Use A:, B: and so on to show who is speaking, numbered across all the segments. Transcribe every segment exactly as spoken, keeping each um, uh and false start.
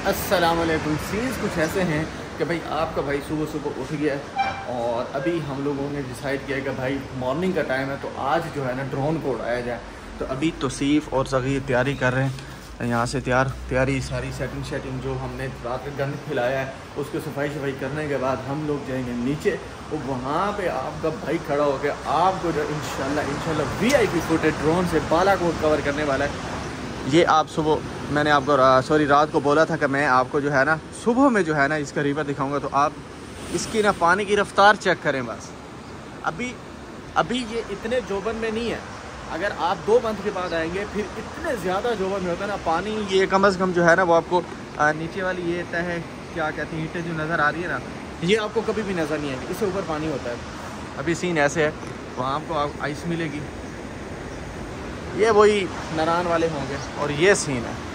A: अस्सलाम वालेकुम। सीन्स कुछ ऐसे हैं कि भाई आपका भाई सुबह सुबह उठ गया और अभी हम लोगों ने डिसाइड किया कि भाई मॉर्निंग का टाइम है तो आज जो है ना ड्रोन को उड़ाया जाए। तो अभी तौसीफ़ और सग़ीर तैयारी कर रहे हैं, यहाँ से तैयार तैयारी सारी सेटिंग शेटिंग जो हमने रात में गंद खिलाया है उसको सफाई सफाई करने के बाद हम लोग जाएंगे नीचे। तो वहाँ पे आपका भाई खड़ा हो गया, आपको जो इंशाल्लाह इंशाल्लाह V I P footage drone से बालाकोट कवर करने वाला है। ये आप सुबह मैंने आपको सॉरी रात को बोला था कि मैं आपको जो है ना सुबह में जो है ना इसका रिवर दिखाऊंगा, तो आप इसकी ना पानी की रफ्तार चेक करें बस। अभी अभी ये इतने जोबन में नहीं है, अगर आप दो मंथ के बाद आएंगे फिर इतने ज़्यादा जोबन में होता है ना पानी। ये कम अज़ कम जो है ना वो आपको आ, नीचे वाली ये तय है क्या कहती हैं ईंटें जो नज़र आ रही है ना, ये आपको कभी भी नज़र नहीं आएगी, इससे ऊपर पानी होता है। अभी सीन ऐसे है, वहाँ आपको आप आइस मिलेगी, ये वही नारान वाले होंगे और ये सीन है।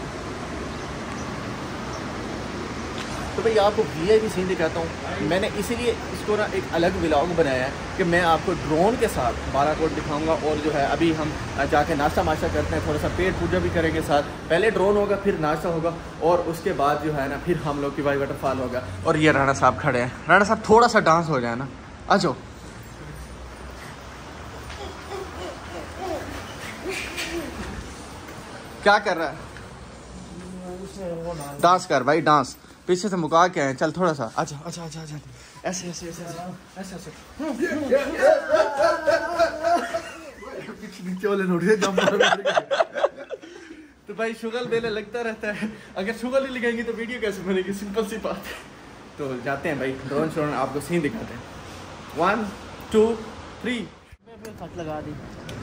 A: तो भाई आपको वी आई पी सीन दिखाता हूँ। मैंने इसीलिए इसको ना एक अलग व्लॉग बनाया है कि मैं आपको ड्रोन के साथ बालाकोट दिखाऊंगा। और जो है अभी हम जाके नाश्ता माश्ता करते हैं, थोड़ा सा पेट पूजा भी करेंगे साथ। पहले ड्रोन होगा, फिर नाश्ता होगा और उसके बाद जो है ना फिर हम लोग की वाई वाटरफॉल होगा। और ये राणा साहब खड़े हैं। राणा साहब थोड़ा सा डांस हो जाए ना, आ जाओ। क्या कर रहा है? डांस कर भाई, डांस पीछे से मुका के हैं। चल थोड़ा सा अच्छा अच्छा अच्छा अच्छा ऐसे ऐसे ऐसे ऐसे ऐसे नीचे वाले नोट तो भाई शुगल देने लगता रहता है। अगर शुगल नहीं लगाएंगे तो वीडियो कैसे बनेगी? सिंपल सी बात है। तो जाते हैं भाई ड्रोन शोन आपको सीन दिखाते हैं। वन टू थ्री लगा दी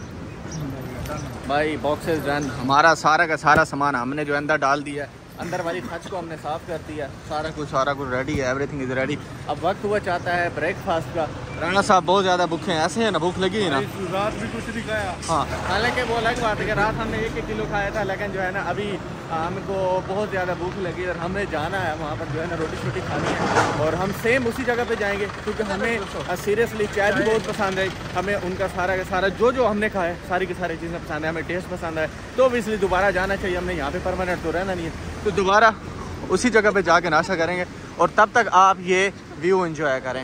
A: भाई। बॉक्सेस रन हमारा सारा का सारा सामान हमने जो अंदर डाल दिया है। अंदर वाली छत को हमने साफ़ कर दिया, सारा कुछ सारा कुछ रेडी है, एवरीथिंग इज़ रेडी। अब वक्त हुआ चाहता है ब्रेकफास्ट का। राणा साहब बहुत ज़्यादा भूखे हैं, ऐसे है ना, भूख लगी है ना।
B: रात भी कुछ नहीं खाया।
A: हाँ, हालांकि वो अलग बात है कि रात हमने एक एक किलो खाया था, लेकिन जो है ना अभी हमको बहुत ज़्यादा भूख लगी और हमें जाना है वहाँ पर जो है ना रोटी शोटी खानी है। और हम सेम उसी जगह पे जाएंगे क्योंकि हमें सीरियसली चाय भी बहुत पसंद है। हमें उनका सारा का सारा जो जो हमने खाया है सारी की सारी चीज़ें पसंद है, हमें टेस्ट पसंद है। तो इसलिए दोबारा जाना चाहिए, हमने यहाँ पे परमानेंट तो रहना नहीं है। तो दोबारा उसी जगह पे जाके नाश्ता करेंगे और तब तक आप ये व्यू एंजॉय करें।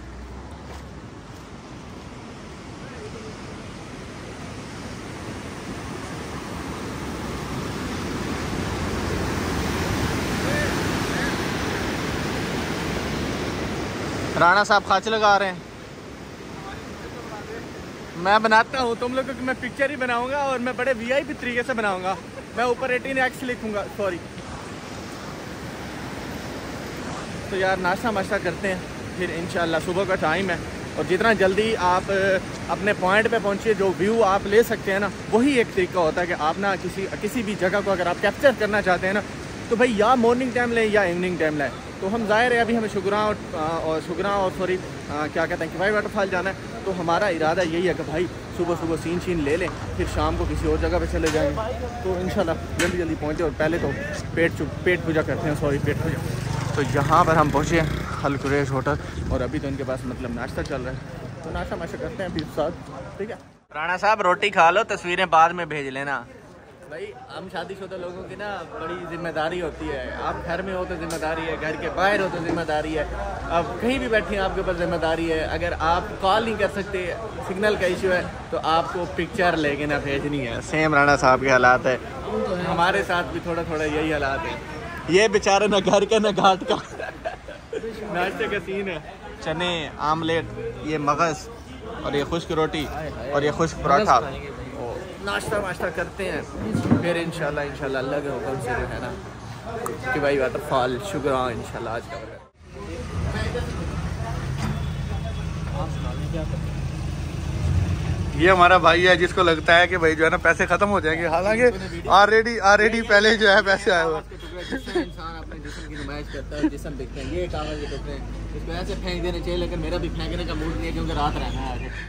A: राणा साहब खाच लगा रहे हैं। मैं बनाता हूँ, तुम लोगों की मैं पिक्चर ही बनाऊंगा और मैं बड़े वी आई पी तरीके से बनाऊंगा। मैं ऊपर एटीन एक्स लिखूंगा, सॉरी। तो यार नाश्ता माश्ता करते हैं, फिर इंशाल्लाह सुबह का टाइम है और जितना जल्दी आप अपने पॉइंट पे पहुंचिए, जो व्यू आप ले सकते हैं ना, वही एक तरीका होता है कि आप ना किसी किसी भी जगह को अगर आप कैप्चर करना चाहते हैं ना तो भाई या मॉर्निंग टाइम लें या इवनिंग टाइम लें। तो हम ज़ाहिर है अभी हमें शुगरा और, और शुगरा और सॉरी क्या कहते हैं कि भाई वाटरफॉल जाना है। तो हमारा इरादा यही है कि भाई सुबह सुबह सीन शीन ले लें, फिर शाम को किसी और जगह पे चले जाएंगे। तो इंशाल्लाह जल्दी जल्दी पहुँचे और पहले तो पेट पेट पूजा करते हैं, सॉरी पेट पूजा। तो यहाँ पर हम पहुँचे अल कुरैश होटल और अभी तो इनके पास मतलब नाश्ता चल रहा है, तो नाश्ता माश्ता करते हैं फिर साथ, ठीक है। राणा साहब रोटी खा लो, तस्वीरें बाद में भेज लेना। भाई हम शादीशुदा लोगों की ना बड़ी जिम्मेदारी होती है। आप घर में हो तो जिम्मेदारी है, घर के बाहर हो तो जिम्मेदारी है, अब कहीं भी बैठे हैं आपके ऊपर जिम्मेदारी है। अगर आप कॉल नहीं कर सकते, सिग्नल का इशू है, तो आपको पिक्चर लेके ना भेजनी है। सेम राणा साहब के हालात है, हमारे साथ भी थोड़ा थोड़ा यही हालात है। ये बेचारे ना घर के ना घाट का नाश्ते का सीन है। चने आमलेट, ये मगज़ और ये खुश्क रोटी और ये खुश्क पराठा। नाश्ता वाश्ता करते हैं फिर इंशाल्लाह इंशाल्लाह अल्लाह के हुक्म से जो है ना कि भाई वाटरफॉल शुगरा इंशाल्लाह आज का।
B: ये हमारा भाई है जिसको लगता है कि भाई जो है ना पैसे खत्म हो जाएंगे, हालांकि ऑलरेडी ऑलरेडी पहले जो है पैसे आए हुए।
A: इंसान अपने जिस्म की नुमाइश करता है, जिस्म दिखते हैं, ये कागज के टुकड़े इसको ऐसे फेंक देने चाहिए, लेकिन मेरा भी फेंकने का मूड नहीं है क्योंकि रात रहना है आगे।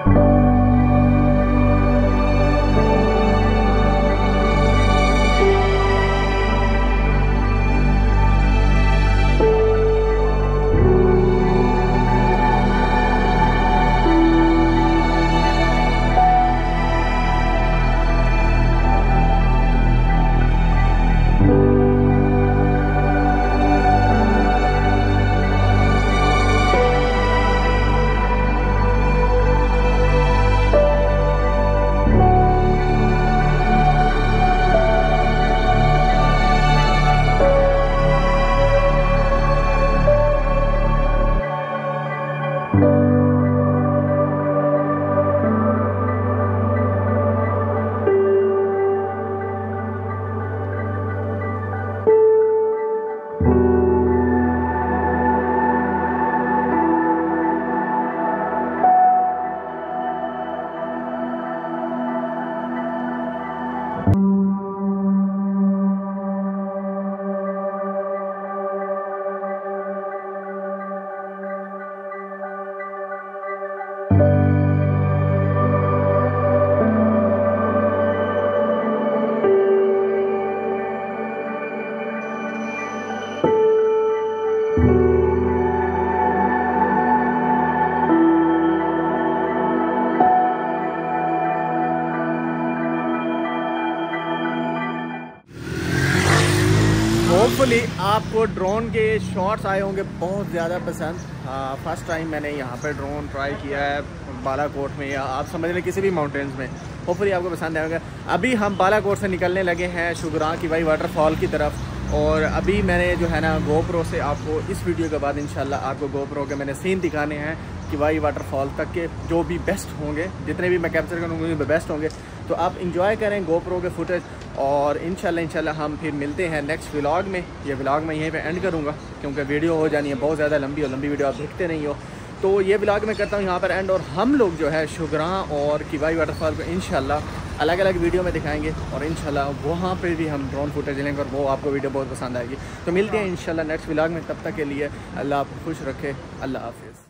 A: होपफुली आपको ड्रोन के शॉट्स आए होंगे बहुत ज़्यादा पसंद। फर्स्ट टाइम मैंने यहाँ पर ड्रोन ट्राई किया है बालाकोट में, या आप समझ लें किसी भी माउंटेन्स में। होपफुली आपको पसंद आएगा। अभी हम बालाकोट से निकलने लगे हैं शुगरां की भाई वाटरफॉल की तरफ, और अभी मैंने जो है ना गोप्रो से आपको इस वीडियो के बाद इंशाल्लाह आपको गोप्रो के मैंने सीन दिखाने हैं कि भाई वाटरफॉल तक के जो भी बेस्ट होंगे, जितने भी मैं कैप्चर करूँगा वो बेस्ट होंगे। तो आप इंजॉय करें गोप्रो के फुटेज, और इंशाल्लाह इंशाल्लाह हम फिर मिलते हैं नेक्स्ट व्लॉग में। ये व्लॉग मैं यहीं पे एंड करूँगा क्योंकि वीडियो हो जानी है बहुत ज़्यादा लंबी, और लंबी वीडियो आप देखते नहीं हो। तो ये व्लॉग मैं करता हूँ यहाँ पर एंड, और हम लोग जो है शुगरां और किवाई वाटरफॉल को इंशाल्लाह अलग अलग वीडियो में दिखाएंगे, और इंशाल्लाह वहाँ पे भी हम ड्रोन फुटेज लेंगे और वो आपको वीडियो बहुत पसंद आएगी। तो मिलते हैं इंशाल्लाह नेक्स्ट व्लॉग में। तब तक के लिए अल्लाह आपको खुश रखे। अल्लाह हाफिज़।